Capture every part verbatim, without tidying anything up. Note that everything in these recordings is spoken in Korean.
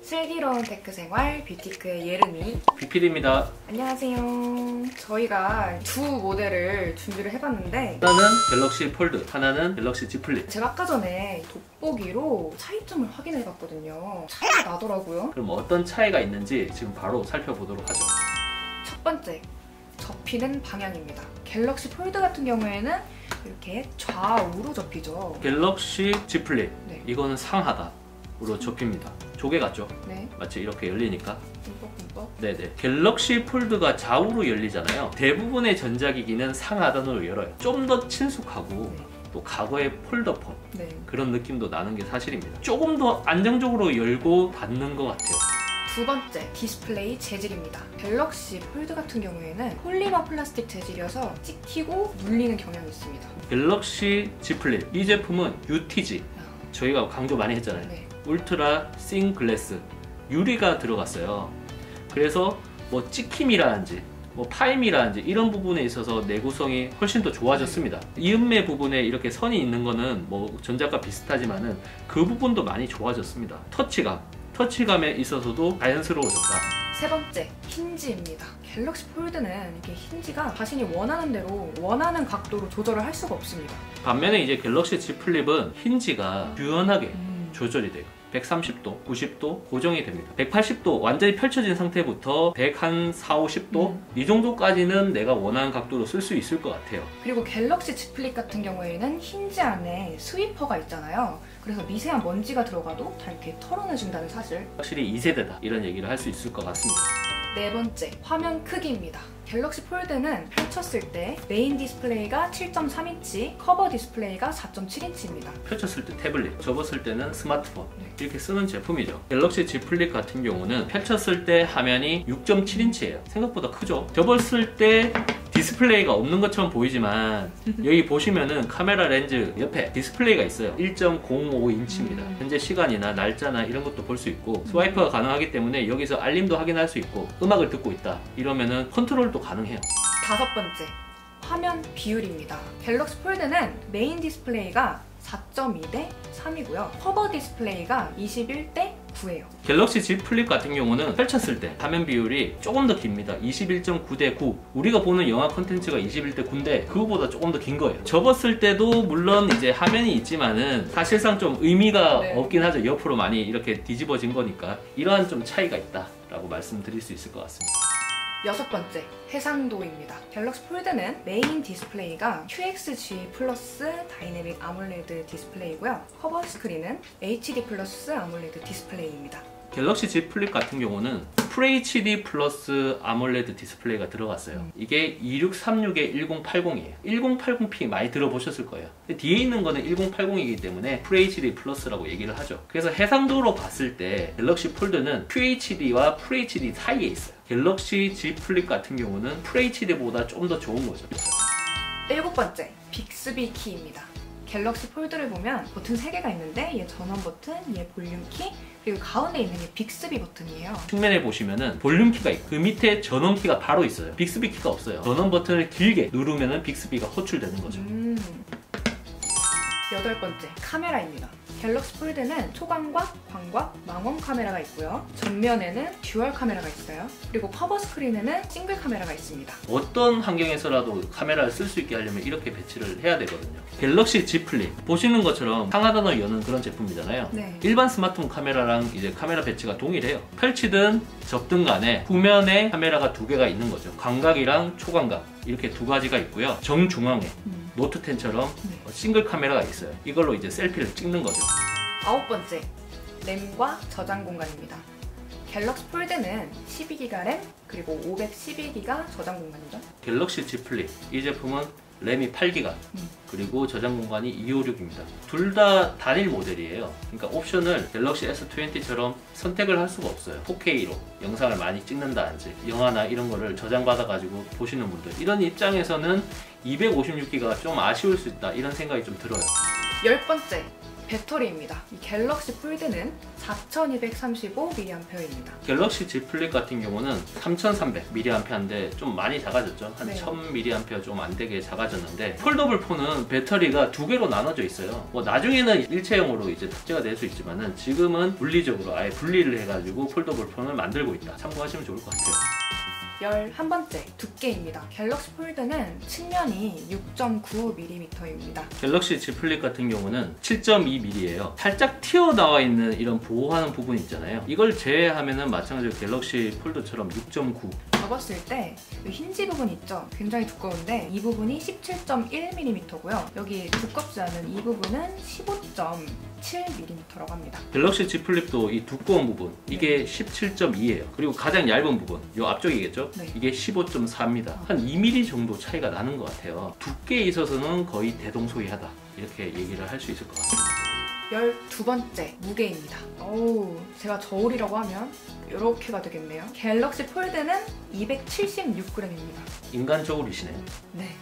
슬기로운 테크생활 뷰티크의 예름이 비피디입니다. 안녕하세요. 저희가 두 모델을 준비를 해봤는데 하나는 갤럭시 폴드, 하나는 갤럭시 Z 플립. 제가 아까 전에 돋보기로 차이점을 확인해봤거든요. 차이가 나더라고요. 그럼 어떤 차이가 있는지 지금 바로 살펴보도록 하죠. 첫 번째, 접히는 방향입니다. 갤럭시 폴드 같은 경우에는 이렇게 좌우로 접히죠. 갤럭시 Z 플립, 네. 이거는 상하단으로 접힙니다. 조개 같죠? 네. 마치 이렇게 열리니까. 꿈뻑꿈뻑. 네네. 갤럭시 폴드가 좌우로 열리잖아요. 대부분의 전자기기는 상하단으로 열어요. 좀 더 친숙하고 네. 또 과거의 폴더폰 네. 그런 느낌도 나는 게 사실입니다. 조금 더 안정적으로 열고 닫는 것 같아요. 두 번째, 디스플레이 재질입니다. 갤럭시 폴드 같은 경우에는 폴리머 플라스틱 재질이어서 찍히고 눌리는 경향이 있습니다. 갤럭시 Z 플립, 이 제품은 유티지, 저희가 강조 많이 했잖아요. 네. 울트라 싱 글래스, 유리가 들어갔어요. 그래서 뭐 찍힘이라든지 뭐 파임이라든지 이런 부분에 있어서 내구성이 훨씬 더 좋아졌습니다. 이음매 부분에 이렇게 선이 있는 거는 뭐 전작과 비슷하지만은 그 부분도 많이 좋아졌습니다. 터치감, 터치감에 있어서도 자연스러워졌다. 세 번째, 힌지입니다. 갤럭시 폴드는 이렇게 힌지가 자신이 원하는 대로 원하는 각도로 조절을 할 수가 없습니다. 반면에 이제 갤럭시 Z 플립은 힌지가 유연하게 음. 조절이 돼요. 백삼십 도, 구십 도 고정이 됩니다. 백팔십 도 완전히 펼쳐진 상태부터 백사, 오십 도 음. 이 정도까지는 내가 원하는 각도로 쓸 수 있을 것 같아요. 그리고 갤럭시 Z 플립 같은 경우에는 힌지 안에 스위퍼가 있잖아요. 그래서 미세한 먼지가 들어가도 다 이렇게 털어내준다는 사실. 확실히 이 세대다 이런 얘기를 할 수 있을 것 같습니다. 네 번째, 화면 크기입니다. 갤럭시 폴드는 펼쳤을 때 메인 디스플레이가 칠 점 삼 인치, 커버 디스플레이가 사 점 칠 인치입니다. 펼쳤을 때 태블릿, 접었을 때는 스마트폰 네. 이렇게 쓰는 제품이죠. 갤럭시 Z 플립 같은 경우는 펼쳤을 때 화면이 육 점 칠 인치예요. 생각보다 크죠? 접었을 때 디스플레이가 없는 것처럼 보이지만 여기 보시면은 카메라 렌즈 옆에 디스플레이가 있어요. 일 점 공오 인치입니다. 음. 현재 시간이나 날짜나 이런 것도 볼 수 있고 스와이프가 가능하기 때문에 여기서 알림도 확인할 수 있고 음악을 듣고 있다 이러면은 컨트롤도 가능해요. 다섯 번째, 화면 비율입니다. 갤럭시 폴드는 메인 디스플레이가 사 점 이 대 삼이고요. 커버 디스플레이가 이십일 대 구예요. 갤럭시 Z 플립 같은 경우는 펼쳤을 때 화면 비율이 조금 더 깁니다. 이십일 점 구 대 구. 우리가 보는 영화 콘텐츠가 이십일 대 구인데 그거보다 조금 더 긴 거예요. 접었을 때도 물론 이제 화면이 있지만은 사실상 좀 의미가 네. 없긴 하죠. 옆으로 많이 이렇게 뒤집어진 거니까 이러한 좀 차이가 있다라고 말씀드릴 수 있을 것 같습니다. 여섯 번째, 해상도입니다. 갤럭시 폴드는 메인 디스플레이가 큐엑스지 플러스 다이내믹 아몰레드 디스플레이고요. 커버 스크린은 에이치디 플러스 아몰레드 디스플레이입니다. 갤럭시 Z 플립 같은 경우는 FHD 플러스 아몰레드 디스플레이가 들어갔어요. 음. 이게 이육삼육에 일공팔공이에요. 일공팔공 피 많이 들어보셨을 거예요. 근데 뒤에 있는 거는 일공팔공이기 때문에 에프에이치디 플러스라고 얘기를 하죠. 그래서 해상도로 봤을 때 갤럭시 폴드는 큐에이치디와 에프에이치디 사이에 있어요. 갤럭시 Z 플립 같은 경우는 에프에이치디보다 좀 더 좋은 거죠. 일곱 번째, 빅스비 키입니다. 갤럭시 폴드를 보면 버튼 세 개가 있는데 얘 전원 버튼, 얘 볼륨 키, 그리고 가운데 있는 게 빅스비 버튼이에요. 측면에 보시면은 볼륨 키가 있고 그 밑에 전원 키가 바로 있어요. 빅스비 키가 없어요. 전원 버튼을 길게 누르면은 빅스비가 호출되는 거죠. 음. 여덟 번째, 카메라입니다. 갤럭시 폴드는 초광각, 광각, 망원 카메라가 있고요. 전면에는 듀얼 카메라가 있어요. 그리고 커버 스크린에는 싱글 카메라가 있습니다. 어떤 환경에서라도 카메라를 쓸 수 있게 하려면 이렇게 배치를 해야 되거든요. 갤럭시 Z 플립 보시는 것처럼 상하단을 여는 그런 제품이잖아요. 네. 일반 스마트폰 카메라랑 이제 카메라 배치가 동일해요. 펼치든 접든 간에 후면에 카메라가 두 개가 있는 거죠. 광각이랑 초광각 이렇게 두 가지가 있고요. 정중앙에 음. 노트 텐처럼 네. 싱글 카메라가 있어요. 이걸로 이제 셀피를 찍는 거죠. 아홉 번째, 램과 저장 공간입니다. 갤럭시 폴드는 십이 기가 램, 그리고 오백십일 기가 저장 공간이죠. 갤럭시 Z 플립 이 제품은 램이 팔 기가 음. 그리고 저장 공간이 이백오십육입니다. 둘 다 단일 모델이에요. 그러니까 옵션을 갤럭시 에스 이십처럼 선택을 할 수가 없어요. 포케이로 영상을 많이 찍는다든지 영화나 이런 거를 저장받아 가지고 보시는 분들 이런 입장에서는 이백오십육 기가가 좀 아쉬울 수 있다 이런 생각이 좀 들어요. 열 번째, 배터리입니다. 이 갤럭시 폴드는 사천이백삼십오 밀리앰페어입니다. 갤럭시 Z 플립 같은 경우는 삼천삼백 밀리앰페어인데 좀 많이 작아졌죠. 한 네. 천 밀리앰페어 좀 안 되게 작아졌는데, 폴더블 폰은 배터리가 두 개로 나눠져 있어요. 뭐 나중에는 일체형으로 이제 탑재가 될 수 있지만은 지금은 물리적으로 아예 분리를 해가지고 폴더블 폰을 만들고 있다. 참고하시면 좋을 것 같아요. 열한 번째, 두께입니다. 갤럭시 폴드는 측면이 육 점 구 밀리미터입니다. 갤럭시 Z 플립 같은 경우는 칠 점 이 밀리미터예요. 살짝 튀어나와 있는 이런 보호하는 부분 있잖아요. 이걸 제외하면은 마찬가지로 갤럭시 폴드처럼 육 점 구. 접었을 때 이 힌지 부분 있죠? 굉장히 두꺼운데 이 부분이 십칠 점 일 밀리미터고요. 여기 두껍지 않은 이 부분은 십오 점 칠 밀리미터라고 합니다. 갤럭시 Z 플립도 이 두꺼운 부분 이게 십칠 점 이예요. 그리고 가장 얇은 부분 이 앞쪽이겠죠? 네. 이게 십오 점 사입니다. 한 이 밀리미터 정도 차이가 나는 것 같아요. 두께에 있어서는 거의 대동소이하다 이렇게 얘기를 할 수 있을 것 같습니다. 열두 번째, 무게입니다. 어우, 제가 저울이라고 하면 이렇게가 되겠네요. 갤럭시 폴드는 이백칠십육 그램입니다. 인간적으로시네요. 네.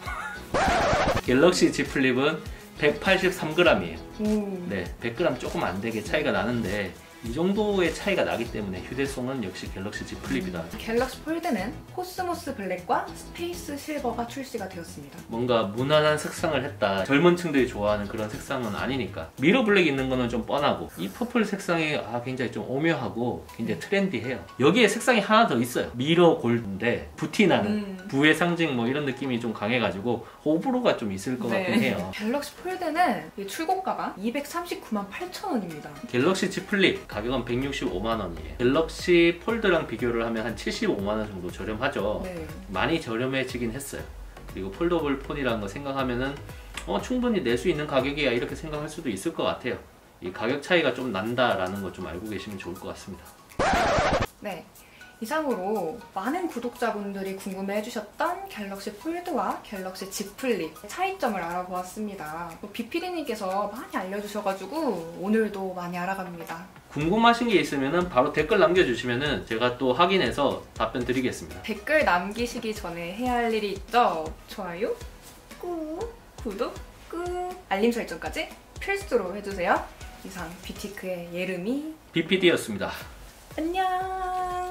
갤럭시 Z 플립은 백팔십삼 그램이에요. 오. 네, 백 그램 조금 안 되게 차이가 나는데 이 정도의 차이가 나기 때문에 휴대성은 역시 갤럭시 Z 플립이다. 갤럭시 폴드는 코스모스 블랙과 스페이스 실버가 출시가 되었습니다. 뭔가 무난한 색상을 했다. 젊은 층들이 좋아하는 그런 색상은 아니니까. 미러 블랙 있는 거는 좀 뻔하고 이 퍼플 색상이 아, 굉장히 좀 오묘하고 굉장히 트렌디해요. 여기에 색상이 하나 더 있어요. 미러 골드인데 부티나는 음. 부의 상징 뭐 이런 느낌이 좀 강해가지고 호불호가 좀 있을 것 네. 같긴 해요. 갤럭시 폴드는 이 출고가가 이백삼십구만 팔천 원입니다. 갤럭시 Z 플립 가격은 백육십오만 원이에요. 갤럭시 폴드랑 비교를 하면 한 칠십오만 원 정도 저렴하죠. 네. 많이 저렴해지긴 했어요. 그리고 폴더블 폰이라는 거 생각하면은 어, 충분히 낼 수 있는 가격이야 이렇게 생각할 수도 있을 것 같아요. 이 가격 차이가 좀 난다라는 거 좀 알고 계시면 좋을 것 같습니다. 네. 이상으로 많은 구독자분들이 궁금해 해주셨던 갤럭시 폴드와 갤럭시 Z 플립 차이점을 알아보았습니다. 비피디님께서 많이 알려주셔가지고 오늘도 많이 알아갑니다. 궁금하신 게 있으면 바로 댓글 남겨주시면 제가 또 확인해서 답변 드리겠습니다. 댓글 남기시기 전에 해야 할 일이 있죠? 좋아요, 꾹, 구독, 꾹, 알림 설정까지 필수로 해주세요. 이상 뷰티크의 예름이 비피디였습니다. 안녕.